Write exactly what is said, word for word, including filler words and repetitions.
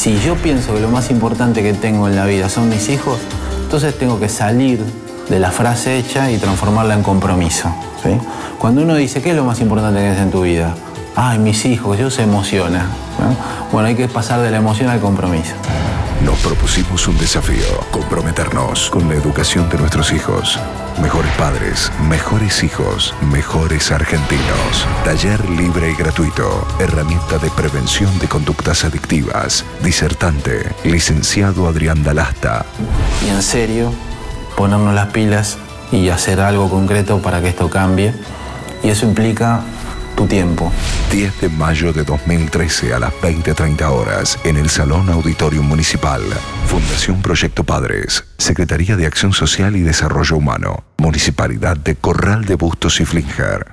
Si yo pienso que lo más importante que tengo en la vida son mis hijos, entonces tengo que salir de la frase hecha y transformarla en compromiso, ¿sí? Cuando uno dice, ¿qué es lo más importante que es en tu vida? Ay, mis hijos, yo se emociona, ¿no? Bueno, hay que pasar de la emoción al compromiso. Nos propusimos un desafío, comprometernos con la educación de nuestros hijos. Mejores padres, mejores hijos, mejores argentinos. Taller libre y gratuito. Herramienta de prevención de conductas adictivas. Disertante, licenciado Adrián Dalasta. Y en serio, ponernos las pilas y hacer algo concreto para que esto cambie. Y eso implica tu tiempo. diez de mayo de dos mil trece a las veinte treinta horas en el Salón Auditorium Municipal. Fundación Proyecto Padres. Secretaría de Acción Social y Desarrollo Humano. Municipalidad de Corral de Bustos y Flinger.